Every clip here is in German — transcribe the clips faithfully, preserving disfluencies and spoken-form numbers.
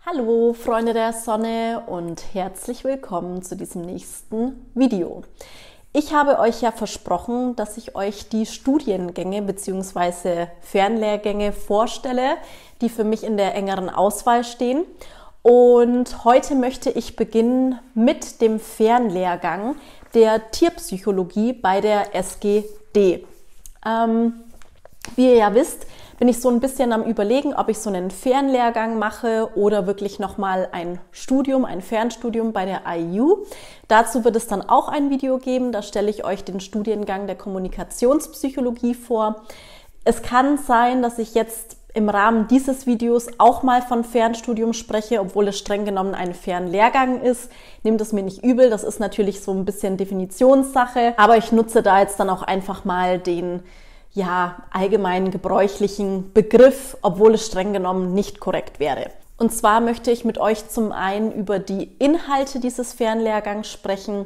Hallo Freunde der Sonne und herzlich willkommen zu diesem nächsten Video. Ich habe euch ja versprochen, dass ich euch die Studiengänge bzw. Fernlehrgänge vorstelle, die für mich in der engeren Auswahl stehen. Und heute möchte ich beginnen mit dem Fernlehrgang der Tierpsychologie bei der S G D. Ähm, wie ihr ja wisst, bin ich so ein bisschen am Überlegen, ob ich so einen Fernlehrgang mache oder wirklich nochmal ein Studium, ein Fernstudium bei der I U. Dazu wird es dann auch ein Video geben, da stelle ich euch den Studiengang der Kommunikationspsychologie vor. Es kann sein, dass ich jetzt im Rahmen dieses Videos auch mal von Fernstudium spreche, obwohl es streng genommen ein Fernlehrgang ist. Nehmt es mir nicht übel, das ist natürlich so ein bisschen Definitionssache, aber ich nutze da jetzt dann auch einfach mal den ja, allgemein gebräuchlichen Begriff, obwohl es streng genommen nicht korrekt wäre. Und zwar möchte ich mit euch zum einen über die Inhalte dieses Fernlehrgangs sprechen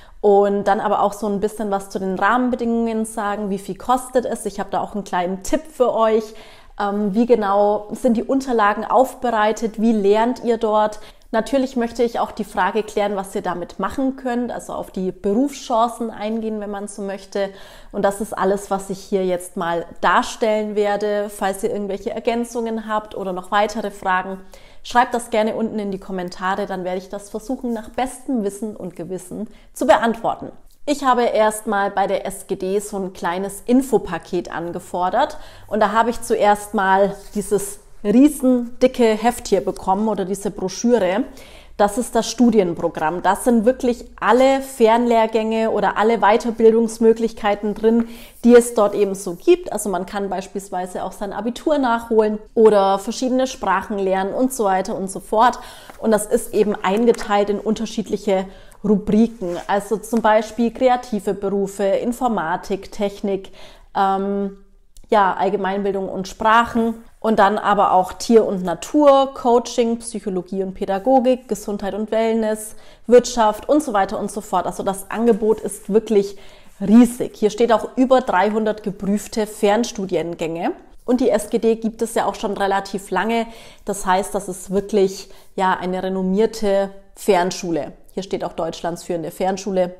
und dann aber auch so ein bisschen was zu den Rahmenbedingungen sagen, wie viel kostet es. Ich habe da auch einen kleinen Tipp für euch. Ähm, wie genau sind die Unterlagen aufbereitet? Wie lernt ihr dort? Natürlich möchte ich auch die Frage klären, was ihr damit machen könnt, also auf die Berufschancen eingehen, wenn man so möchte. Und das ist alles, was ich hier jetzt mal darstellen werde. Falls ihr irgendwelche Ergänzungen habt oder noch weitere Fragen, schreibt das gerne unten in die Kommentare, dann werde ich das versuchen, nach bestem Wissen und Gewissen zu beantworten. Ich habe erstmal bei der S G D so ein kleines Infopaket angefordert und da habe ich zuerst mal dieses riesen dicke Heft hier bekommen oder diese Broschüre. Das ist das Studienprogramm. Das sind wirklich alle Fernlehrgänge oder alle Weiterbildungsmöglichkeiten drin, die es dort eben so gibt. Also man kann beispielsweise auch sein Abitur nachholen oder verschiedene Sprachen lernen und so weiter und so fort. Und das ist eben eingeteilt in unterschiedliche Rubriken. Also zum Beispiel kreative Berufe, Informatik, Technik, ähm, ja, Allgemeinbildung und Sprachen. Und dann aber auch Tier und Natur, Coaching, Psychologie und Pädagogik, Gesundheit und Wellness, Wirtschaft und so weiter und so fort. Also das Angebot ist wirklich riesig. Hier steht auch über dreihundert geprüfte Fernstudiengänge. Und die S G D gibt es ja auch schon relativ lange. Das heißt, das ist wirklich ja eine renommierte Fernschule. Hier steht auch Deutschlands führende Fernschule.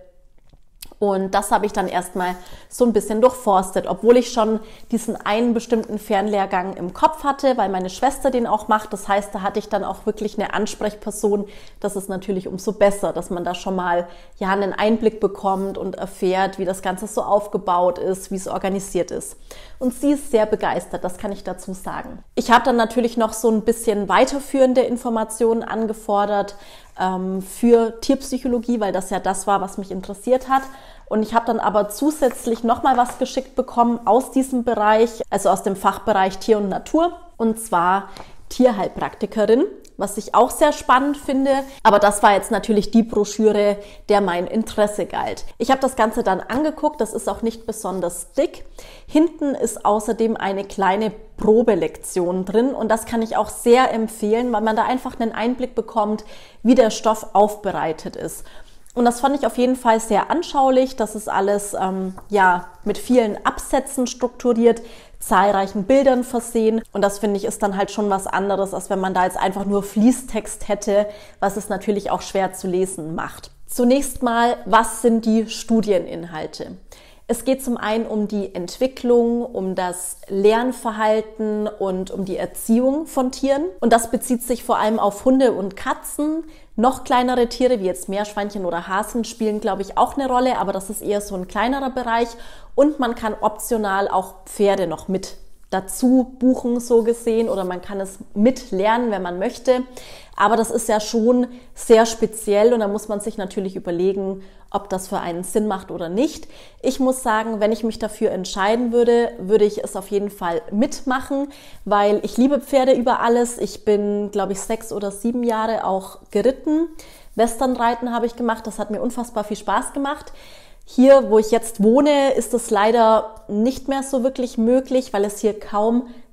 Und das habe ich dann erstmal so ein bisschen durchforstet, obwohl ich schon diesen einen bestimmten Fernlehrgang im Kopf hatte, weil meine Schwester den auch macht. Das heißt, da hatte ich dann auch wirklich eine Ansprechperson. Das ist natürlich umso besser, dass man da schon mal ja einen Einblick bekommt und erfährt, wie das Ganze so aufgebaut ist, wie es organisiert ist. Und sie ist sehr begeistert, das kann ich dazu sagen. Ich habe dann natürlich noch so ein bisschen weiterführende Informationen angefordert ähm, für Tierpsychologie, weil das ja das war, was mich interessiert hat. Und ich habe dann aber zusätzlich nochmal was geschickt bekommen aus diesem Bereich, also aus dem Fachbereich Tier und Natur, und zwar Tierheilpraktikerin, was ich auch sehr spannend finde. Aber das war jetzt natürlich die Broschüre, der mein Interesse galt. Ich habe das Ganze dann angeguckt, das ist auch nicht besonders dick. Hinten ist außerdem eine kleine Probelektion drin und das kann ich auch sehr empfehlen, weil man da einfach einen Einblick bekommt, wie der Stoff aufbereitet ist. Und das fand ich auf jeden Fall sehr anschaulich. Das ist alles ähm, ja mit vielen Absätzen strukturiert, zahlreichen Bildern versehen. Und das finde ich ist dann halt schon was anderes, als wenn man da jetzt einfach nur Fließtext hätte, was es natürlich auch schwer zu lesen macht. Zunächst mal, was sind die Studieninhalte? Es geht zum einen um die Entwicklung, um das Lernverhalten und um die Erziehung von Tieren. Und das bezieht sich vor allem auf Hunde und Katzen. Noch kleinere Tiere wie jetzt Meerschweinchen oder Hasen spielen, glaube ich, auch eine Rolle, aber das ist eher so ein kleinerer Bereich. Und man kann optional auch Pferde noch mit dazu buchen, so gesehen, oder man kann es mitlernen, wenn man möchte. Aber das ist ja schon sehr speziell und da muss man sich natürlich überlegen, ob das für einen Sinn macht oder nicht. Ich muss sagen, wenn ich mich dafür entscheiden würde, würde ich es auf jeden Fall mitmachen, weil ich liebe Pferde über alles. Ich bin, glaube ich, sechs oder sieben Jahre auch geritten. Westernreiten habe ich gemacht, das hat mir unfassbar viel Spaß gemacht. Hier, wo ich jetzt wohne, ist es leider nicht mehr so wirklich möglich, weil es hier kaum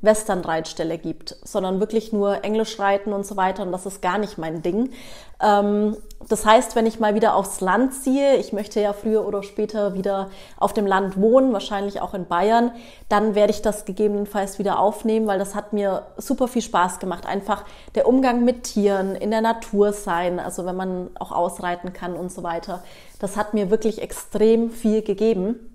Western-Reitstelle gibt, sondern wirklich nur Englisch reiten und so weiter und das ist gar nicht mein Ding. Ähm, das heißt, wenn ich mal wieder aufs Land ziehe, ich möchte ja früher oder später wieder auf dem Land wohnen, wahrscheinlich auch in Bayern, dann werde ich das gegebenenfalls wieder aufnehmen, weil das hat mir super viel Spaß gemacht. Einfach der Umgang mit Tieren, in der Natur sein, also wenn man auch ausreiten kann und so weiter. Das hat mir wirklich extrem viel gegeben.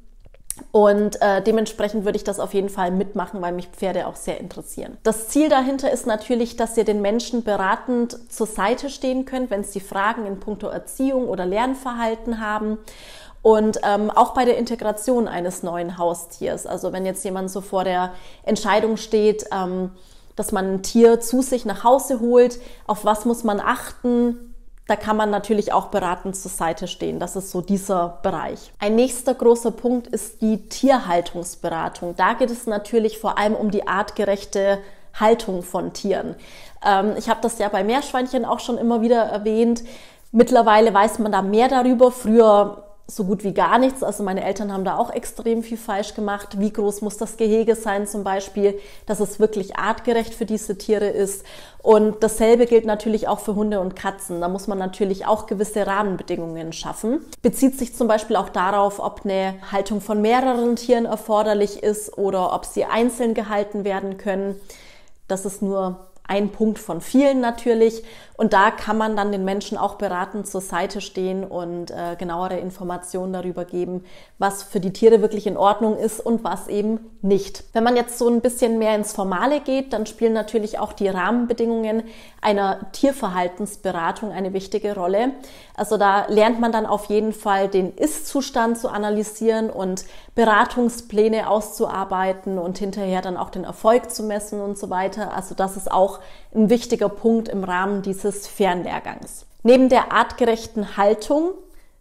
Und äh, dementsprechend würde ich das auf jeden Fall mitmachen, weil mich Pferde auch sehr interessieren. Das Ziel dahinter ist natürlich, dass ihr den Menschen beratend zur Seite stehen könnt, wenn sie Fragen in puncto Erziehung oder Lernverhalten haben. Und ähm, auch bei der Integration eines neuen Haustiers. Also wenn jetzt jemand so vor der Entscheidung steht, ähm, dass man ein Tier zu sich nach Hause holt, auf was muss man achten? Da kann man natürlich auch beratend zur Seite stehen. Das ist so dieser Bereich. Ein nächster großer Punkt ist die Tierhaltungsberatung. Da geht es natürlich vor allem um die artgerechte Haltung von Tieren. Ähm, ich habe das ja bei Meerschweinchen auch schon immer wieder erwähnt. Mittlerweile weiß man da mehr darüber. Früher so gut wie gar nichts. Also meine Eltern haben da auch extrem viel falsch gemacht. Wie groß muss das Gehege sein zum Beispiel, dass es wirklich artgerecht für diese Tiere ist. Und dasselbe gilt natürlich auch für Hunde und Katzen. Da muss man natürlich auch gewisse Rahmenbedingungen schaffen. Bezieht sich zum Beispiel auch darauf, ob eine Haltung von mehreren Tieren erforderlich ist oder ob sie einzeln gehalten werden können. Das ist nur ein Punkt von vielen natürlich. Und da kann man dann den Menschen auch beratend zur Seite stehen und äh, genauere Informationen darüber geben, was für die Tiere wirklich in Ordnung ist und was eben nicht. Wenn man jetzt so ein bisschen mehr ins Formale geht, dann spielen natürlich auch die Rahmenbedingungen einer Tierverhaltensberatung eine wichtige Rolle. Also da lernt man dann auf jeden Fall den Ist-Zustand zu analysieren und Beratungspläne auszuarbeiten und hinterher dann auch den Erfolg zu messen und so weiter. Also das ist auch ein wichtiger Punkt im Rahmen dieses Fernlehrgangs. Neben der artgerechten Haltung,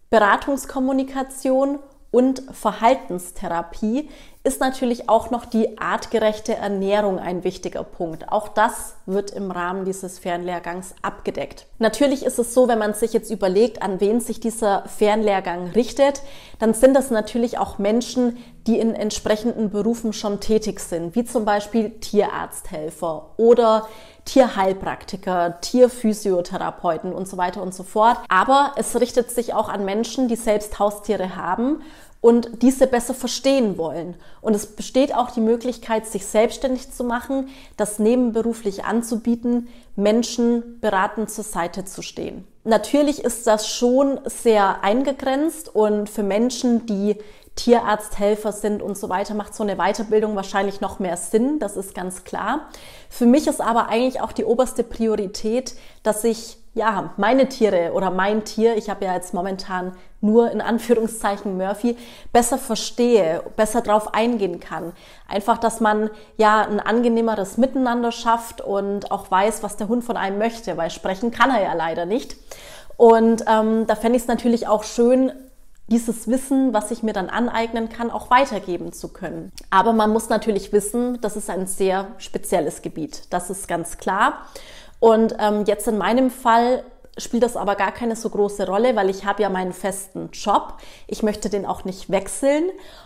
Beratungskommunikation und Verhaltenstherapie ist natürlich auch noch die artgerechte Ernährung ein wichtiger Punkt. Auch das wird im Rahmen dieses Fernlehrgangs abgedeckt. Natürlich ist es so, wenn man sich jetzt überlegt, an wen sich dieser Fernlehrgang richtet, dann sind das natürlich auch Menschen, die in entsprechenden Berufen schon tätig sind, wie zum Beispiel Tierarzthelfer oder Tierheilpraktiker, Tierphysiotherapeuten und so weiter und so fort. Aber es richtet sich auch an Menschen, die selbst Haustiere haben und diese besser verstehen wollen. Und es besteht auch die Möglichkeit, sich selbstständig zu machen, das nebenberuflich anzubieten, Menschen beratend zur Seite zu stehen. Natürlich ist das schon sehr eingegrenzt und für Menschen, die Tierarzthelfer sind und so weiter, macht so eine Weiterbildung wahrscheinlich noch mehr Sinn, das ist ganz klar. Für mich ist aber eigentlich auch die oberste Priorität, dass ich ja meine Tiere oder mein Tier, ich habe ja jetzt momentan nur in Anführungszeichen Murphy, besser verstehe, besser drauf eingehen kann. Einfach, dass man ja ein angenehmeres Miteinander schafft und auch weiß, was der Hund von einem möchte, weil sprechen kann er ja leider nicht. Und ähm, da fände ich es natürlich auch schön, dieses Wissen, was ich mir dann aneignen kann, auch weitergeben zu können. Aber man muss natürlich wissen, das ist ein sehr spezielles Gebiet. Das ist ganz klar. Und ähm, jetzt in meinem Fall spielt das aber gar keine so große Rolle, weil ich habe ja meinen festen Job. Ich möchte den auch nicht wechseln.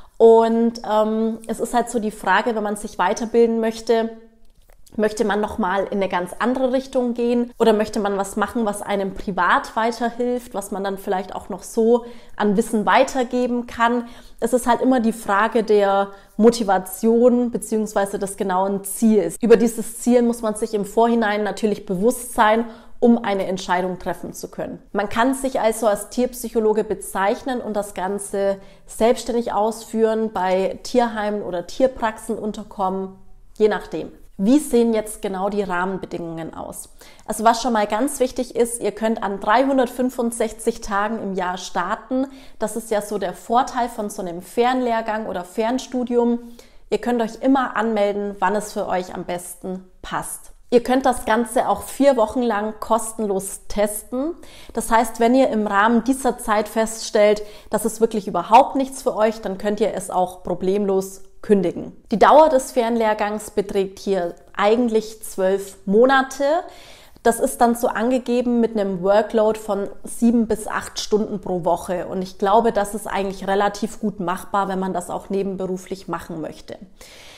Und ähm, es ist halt so die Frage, wenn man sich weiterbilden möchte, möchte man nochmal in eine ganz andere Richtung gehen oder möchte man was machen, was einem privat weiterhilft, was man dann vielleicht auch noch so an Wissen weitergeben kann. Es ist halt immer die Frage der Motivation beziehungsweise des genauen Ziels. Über dieses Ziel muss man sich im Vorhinein natürlich bewusst sein, um eine Entscheidung treffen zu können. Man kann sich also als Tierpsychologe bezeichnen und das Ganze selbstständig ausführen, bei Tierheimen oder Tierpraxen unterkommen, je nachdem. Wie sehen jetzt genau die Rahmenbedingungen aus? Also was schon mal ganz wichtig ist, ihr könnt an dreihundertfünfundsechzig Tagen im Jahr starten. Das ist ja so der Vorteil von so einem Fernlehrgang oder Fernstudium. Ihr könnt euch immer anmelden, wann es für euch am besten passt. Ihr könnt das Ganze auch vier Wochen lang kostenlos testen. Das heißt, wenn ihr im Rahmen dieser Zeit feststellt, dass es wirklich überhaupt nichts für euch, dann könnt ihr es auch problemlos kündigen. Die Dauer des Fernlehrgangs beträgt hier eigentlich zwölf Monate. Das ist dann so angegeben mit einem Workload von sieben bis acht Stunden pro Woche. Und ich glaube, das ist eigentlich relativ gut machbar, wenn man das auch nebenberuflich machen möchte.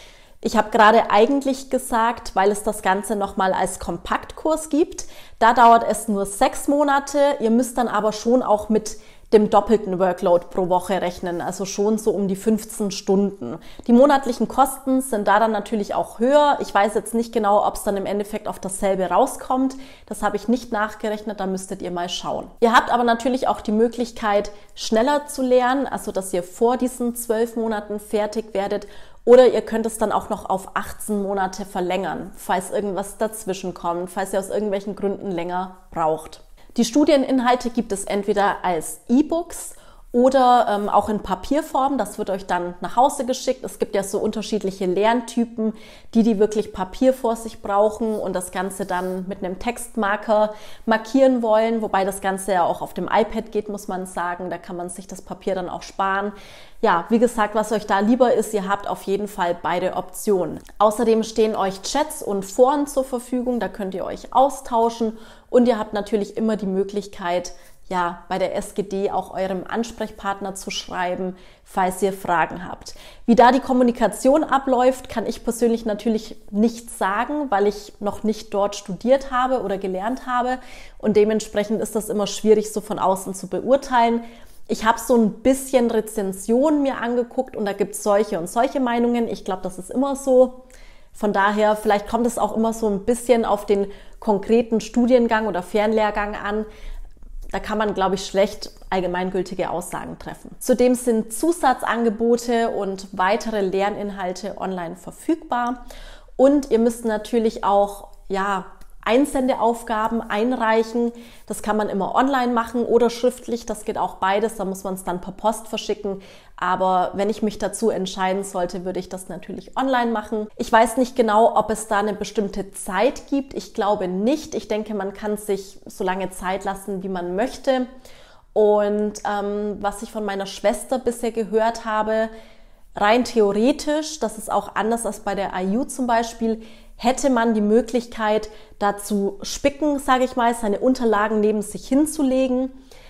Ich habe gerade eigentlich gesagt, weil es das Ganze nochmal als Kompaktkurs gibt. Da dauert es nur sechs Monate. Ihr müsst dann aber schon auch mit dem doppelten Workload pro Woche rechnen, also schon so um die fünfzehn Stunden. Die monatlichen Kosten sind da dann natürlich auch höher. Ich weiß jetzt nicht genau, ob es dann im Endeffekt auf dasselbe rauskommt. Das habe ich nicht nachgerechnet, da müsstet ihr mal schauen. Ihr habt aber natürlich auch die Möglichkeit, schneller zu lernen, also dass ihr vor diesen zwölf Monaten fertig werdet. Oder ihr könnt es dann auch noch auf achtzehn Monate verlängern, falls irgendwas dazwischen kommt, falls ihr aus irgendwelchen Gründen länger braucht. Die Studieninhalte gibt es entweder als E-Books oder ähm, auch in Papierform. Das wird euch dann nach Hause geschickt. Es gibt ja so unterschiedliche Lerntypen, die die wirklich Papier vor sich brauchen und das Ganze dann mit einem Textmarker markieren wollen. Wobei das Ganze ja auch auf dem iPad geht, muss man sagen. Da kann man sich das Papier dann auch sparen. Ja, wie gesagt, was euch da lieber ist, ihr habt auf jeden Fall beide Optionen. Außerdem stehen euch Chats und Foren zur Verfügung. Da könnt ihr euch austauschen und ihr habt natürlich immer die Möglichkeit, ja, bei der S G D auch eurem Ansprechpartner zu schreiben, falls ihr Fragen habt. Wie da die Kommunikation abläuft, kann ich persönlich natürlich nicht sagen, weil ich noch nicht dort studiert habe oder gelernt habe und dementsprechend ist das immer schwierig so von außen zu beurteilen. Ich habe so ein bisschen Rezensionen mir angeguckt und da gibt es solche und solche Meinungen. Ich glaube, das ist immer so. Von daher, vielleicht kommt es auch immer so ein bisschen auf den konkreten Studiengang oder Fernlehrgang an. Da kann man, glaube ich, schlecht allgemeingültige Aussagen treffen. Zudem sind Zusatzangebote und weitere Lerninhalte online verfügbar. Und ihr müsst natürlich auch, ja, Einsendeaufgaben einreichen. Das kann man immer online machen oder schriftlich. Das geht auch beides. Da muss man es dann per Post verschicken. Aber wenn ich mich dazu entscheiden sollte, würde ich das natürlich online machen. Ich weiß nicht genau, ob es da eine bestimmte Zeit gibt. Ich glaube nicht. Ich denke, man kann sich so lange Zeit lassen, wie man möchte. Und ähm, was ich von meiner Schwester bisher gehört habe, rein theoretisch, das ist auch anders als bei der I U zum Beispiel, hätte man die Möglichkeit, dazu spicken, sage ich mal, seine Unterlagen neben sich hinzulegen.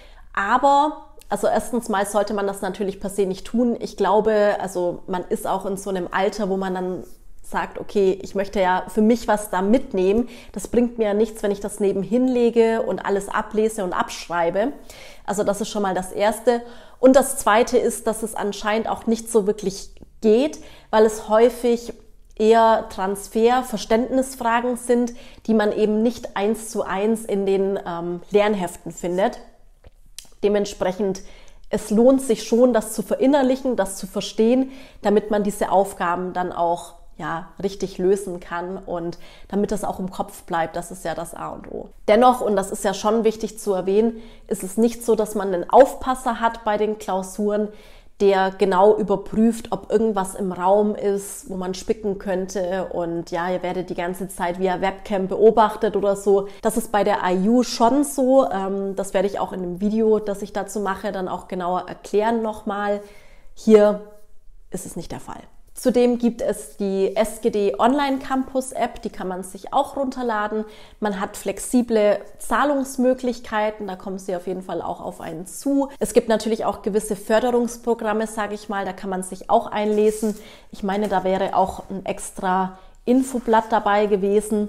Aber, also erstens mal sollte man das natürlich per se nicht tun. Ich glaube, also man ist auch in so einem Alter, wo man dann sagt, okay, ich möchte ja für mich was da mitnehmen. Das bringt mir ja nichts, wenn ich das nebenhin lege und alles ablese und abschreibe. Also das ist schon mal das Erste. Und das Zweite ist, dass es anscheinend auch nicht so wirklich geht, weil es häufig eher Transfer-Verständnisfragen sind, die man eben nicht eins zu eins in den ähm, Lernheften findet. Dementsprechend, es lohnt sich schon, das zu verinnerlichen, das zu verstehen, damit man diese Aufgaben dann auch ja, richtig lösen kann und damit das auch im Kopf bleibt, das ist ja das A und O. Dennoch, und das ist ja schon wichtig zu erwähnen, ist es nicht so, dass man einen Aufpasser hat bei den Klausuren, der genau überprüft, ob irgendwas im Raum ist, wo man spicken könnte und ja, ihr werdet die ganze Zeit via Webcam beobachtet oder so. Das ist bei der I U schon so. Das werde ich auch in dem Video, das ich dazu mache, dann auch genauer erklären nochmal. Hier ist es nicht der Fall. Zudem gibt es die S G D Online Campus App, die kann man sich auch runterladen. Man hat flexible Zahlungsmöglichkeiten, da kommen Sie auf jeden Fall auch auf einen zu. Es gibt natürlich auch gewisse Förderungsprogramme, sage ich mal, da kann man sich auch einlesen. Ich meine, da wäre auch ein extra Infoblatt dabei gewesen.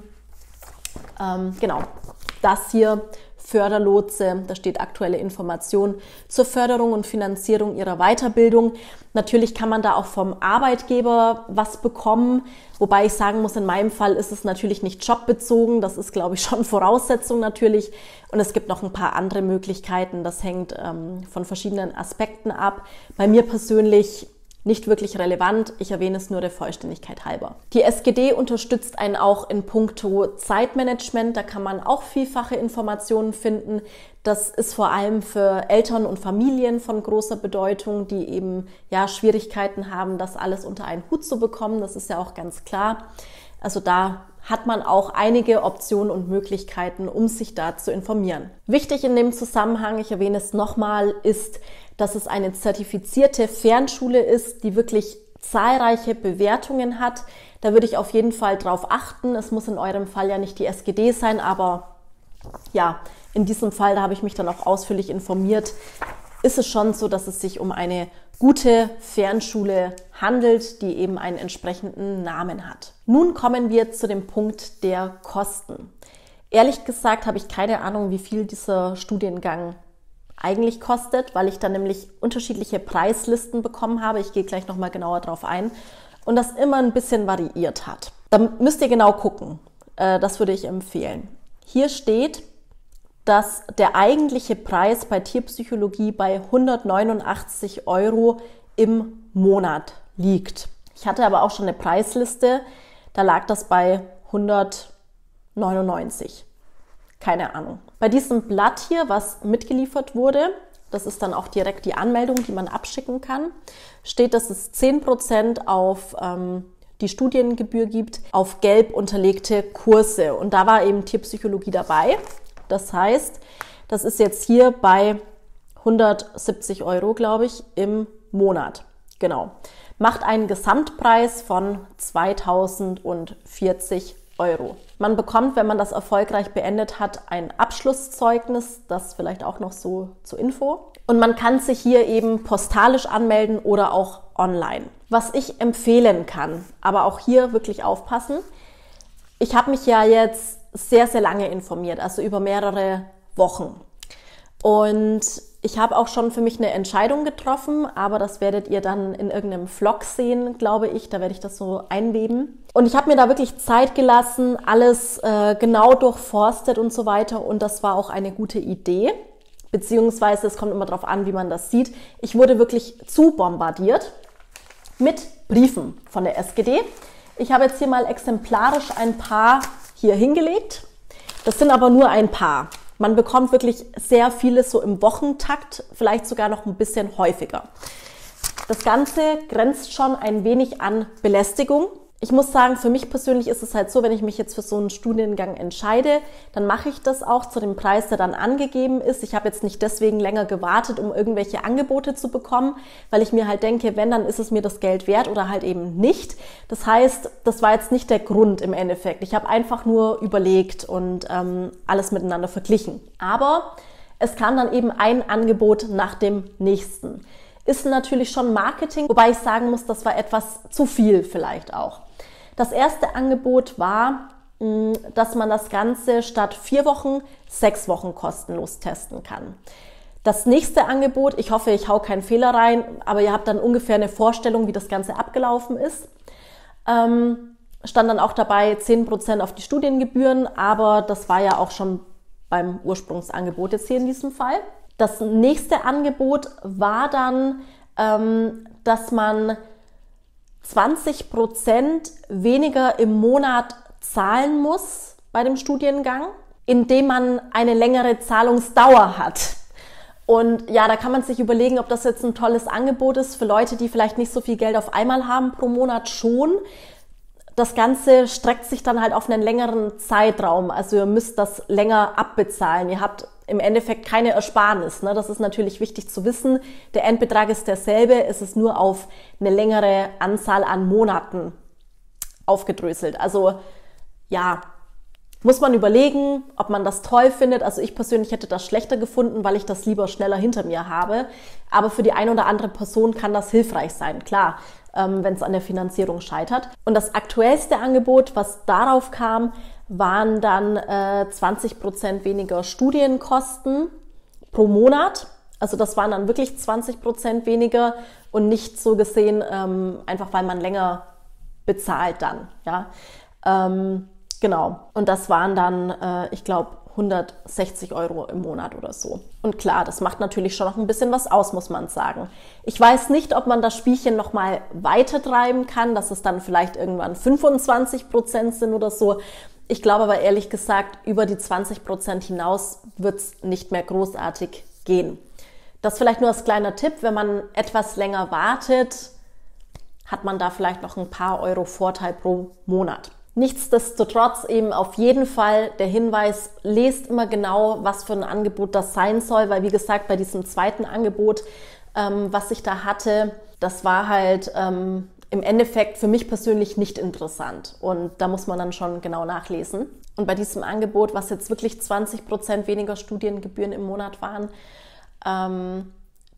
Ähm, genau, das hier. Förderlotse, da steht aktuelle Information zur Förderung und Finanzierung ihrer Weiterbildung. Natürlich kann man da auch vom Arbeitgeber was bekommen, wobei ich sagen muss, in meinem Fall ist es natürlich nicht jobbezogen, das ist, glaube ich, schon Voraussetzung natürlich. Und es gibt noch ein paar andere Möglichkeiten, das hängt ähm, von verschiedenen Aspekten ab. Bei mir persönlich nicht wirklich relevant, ich erwähne es nur der Vollständigkeit halber. Die S G D unterstützt einen auch in puncto Zeitmanagement, da kann man auch vielfache Informationen finden. Das ist vor allem für Eltern und Familien von großer Bedeutung, die eben ja Schwierigkeiten haben, das alles unter einen Hut zu bekommen, das ist ja auch ganz klar. Also da hat man auch einige Optionen und Möglichkeiten, um sich da zu informieren. Wichtig in dem Zusammenhang, ich erwähne es nochmal, ist, dass es eine zertifizierte Fernschule ist, die wirklich zahlreiche Bewertungen hat. Da würde ich auf jeden Fall drauf achten. Es muss in eurem Fall ja nicht die S G D sein, aber ja, in diesem Fall, da habe ich mich dann auch ausführlich informiert, ist es schon so, dass es sich um eine gute Fernschule handelt, die eben einen entsprechenden Namen hat. Nun kommen wir zu dem Punkt der Kosten. Ehrlich gesagt habe ich keine Ahnung, wie viel dieser Studiengang eigentlich kostet, weil ich dann nämlich unterschiedliche Preislisten bekommen habe. Ich gehe gleich nochmal genauer drauf ein. Und das immer ein bisschen variiert hat. Da müsst ihr genau gucken. Das würde ich empfehlen. Hier steht, dass der eigentliche Preis bei Tierpsychologie bei hundertneunundachtzig Euro im Monat liegt. Ich hatte aber auch schon eine Preisliste, da lag das bei hundertneunundneunzig. Keine Ahnung. Bei diesem Blatt hier, was mitgeliefert wurde, das ist dann auch direkt die Anmeldung, die man abschicken kann, steht, dass es zehn Prozent auf ähm, die Studiengebühr gibt, auf gelb unterlegte Kurse. Und da war eben Tierpsychologie dabei. Das heißt, das ist jetzt hier bei hundertsiebzig Euro, glaube ich, im Monat. Genau. Macht einen Gesamtpreis von zweitausendvierzig Euro. Man bekommt, wenn man das erfolgreich beendet hat, ein Abschlusszeugnis, das vielleicht auch noch so zur Info. Und man kann sich hier eben postalisch anmelden oder auch online. Was ich empfehlen kann, aber auch hier wirklich aufpassen. Ich habe mich ja jetzt sehr, sehr lange informiert, also über mehrere Wochen. Und ich habe auch schon für mich eine Entscheidung getroffen, aber das werdet ihr dann in irgendeinem Vlog sehen, glaube ich. Da werde ich das so einweben. Und ich habe mir da wirklich Zeit gelassen, alles äh, genau durchforstet und so weiter. Und das war auch eine gute Idee. Beziehungsweise, es kommt immer darauf an, wie man das sieht. Ich wurde wirklich zu bombardiert mit Briefen von der S G D. Ich habe jetzt hier mal exemplarisch ein paar hier hingelegt. Das sind aber nur ein paar. Man bekommt wirklich sehr vieles so im Wochentakt, vielleicht sogar noch ein bisschen häufiger. Das Ganze grenzt schon ein wenig an Belästigung. Ich muss sagen, für mich persönlich ist es halt so, wenn ich mich jetzt für so einen Studiengang entscheide, dann mache ich das auch zu dem Preis, der dann angegeben ist. Ich habe jetzt nicht deswegen länger gewartet, um irgendwelche Angebote zu bekommen, weil ich mir halt denke, wenn, dann ist es mir das Geld wert oder halt eben nicht. Das heißt, das war jetzt nicht der Grund im Endeffekt. Ich habe einfach nur überlegt und ähm, alles miteinander verglichen. Aber es kam dann eben ein Angebot nach dem nächsten. Ist natürlich schon Marketing, wobei ich sagen muss, das war etwas zu viel vielleicht auch. Das erste Angebot war, dass man das Ganze statt vier Wochen sechs Wochen kostenlos testen kann. Das nächste Angebot, ich hoffe, ich hau keinen Fehler rein, aber ihr habt dann ungefähr eine Vorstellung, wie das Ganze abgelaufen ist. Ähm, stand dann auch dabei zehn Prozent auf die Studiengebühren, aber das war ja auch schon beim Ursprungsangebot jetzt hier in diesem Fall. Das nächste Angebot war dann, ähm, dass man zwanzig Prozent weniger im Monat zahlen muss bei dem Studiengang, indem man eine längere Zahlungsdauer hat. Und ja, da kann man sich überlegen, ob das jetzt ein tolles Angebot ist für Leute, die vielleicht nicht so viel Geld auf einmal haben pro Monat schon. Das Ganze streckt sich dann halt auf einen längeren Zeitraum. Also ihr müsst das länger abbezahlen. Ihr habt im Endeffekt keine Ersparnis. Ne? Das ist natürlich wichtig zu wissen. Der Endbetrag ist derselbe. Es ist nur auf eine längere Anzahl an Monaten aufgedröselt. Also ja, muss man überlegen, ob man das toll findet. Also ich persönlich hätte das schlechter gefunden, weil ich das lieber schneller hinter mir habe. Aber für die eine oder andere Person kann das hilfreich sein. Klar, ähm, wenn es an der Finanzierung scheitert. Und das aktuellste Angebot, was darauf kam, waren dann äh, zwanzig Prozent weniger Studienkosten pro Monat. Also das waren dann wirklich zwanzig Prozent weniger und nicht so gesehen, ähm, einfach weil man länger bezahlt dann. Ja, ähm, genau. Und das waren dann, äh, ich glaube, hundertsechzig Euro im Monat oder so. Und klar, das macht natürlich schon noch ein bisschen was aus, muss man sagen. Ich weiß nicht, ob man das Spielchen noch mal weiter treiben kann, dass es dann vielleicht irgendwann fünfundzwanzig Prozent sind oder so. Ich glaube aber ehrlich gesagt, über die zwanzig Prozent hinaus wird es nicht mehr großartig gehen. Das vielleicht nur als kleiner Tipp, wenn man etwas länger wartet, hat man da vielleicht noch ein paar Euro Vorteil pro Monat. Nichtsdestotrotz eben auf jeden Fall der Hinweis, lest immer genau, was für ein Angebot das sein soll, weil wie gesagt, bei diesem zweiten Angebot, ähm, was ich da hatte, das war halt ähm, im Endeffekt für mich persönlich nicht interessant und da muss man dann schon genau nachlesen. Und bei diesem Angebot, was jetzt wirklich zwanzig Prozent weniger Studiengebühren im Monat waren, ähm,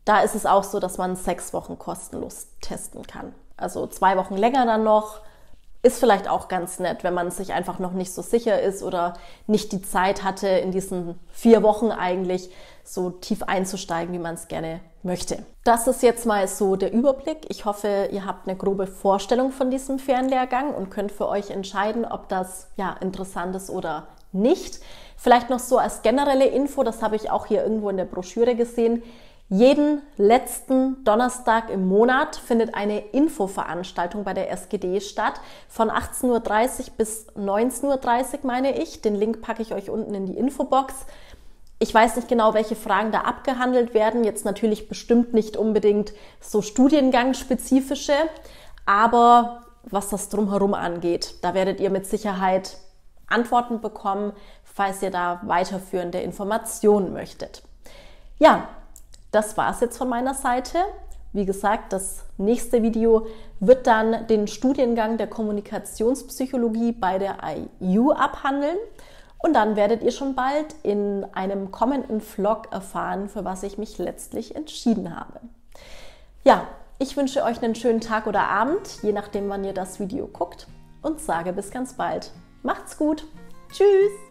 da ist es auch so, dass man sechs Wochen kostenlos testen kann. Also zwei Wochen länger dann noch. Ist vielleicht auch ganz nett, wenn man sich einfach noch nicht so sicher ist oder nicht die Zeit hatte, in diesen vier Wochen eigentlich so tief einzusteigen, wie man es gerne möchte. Das ist jetzt mal so der Überblick. Ich hoffe, ihr habt eine grobe Vorstellung von diesem Fernlehrgang und könnt für euch entscheiden, ob das ja interessant ist oder nicht. Vielleicht noch so als generelle Info, das habe ich auch hier irgendwo in der Broschüre gesehen. Jeden letzten Donnerstag im Monat findet eine Infoveranstaltung bei der S G D statt, von achtzehn Uhr dreißig bis neunzehn Uhr dreißig meine ich. Den Link packe ich euch unten in die Infobox. Ich weiß nicht genau, welche Fragen da abgehandelt werden. Jetzt natürlich bestimmt nicht unbedingt so studiengangsspezifische, aber was das Drumherum angeht, da werdet ihr mit Sicherheit Antworten bekommen, falls ihr da weiterführende Informationen möchtet. Ja, das war es jetzt von meiner Seite. Wie gesagt, das nächste Video wird dann den Studiengang der Kommunikationspsychologie bei der I U abhandeln. Und dann werdet ihr schon bald in einem kommenden Vlog erfahren, für was ich mich letztlich entschieden habe. Ja, ich wünsche euch einen schönen Tag oder Abend, je nachdem, wann ihr das Video guckt, und sage bis ganz bald. Macht's gut. Tschüss.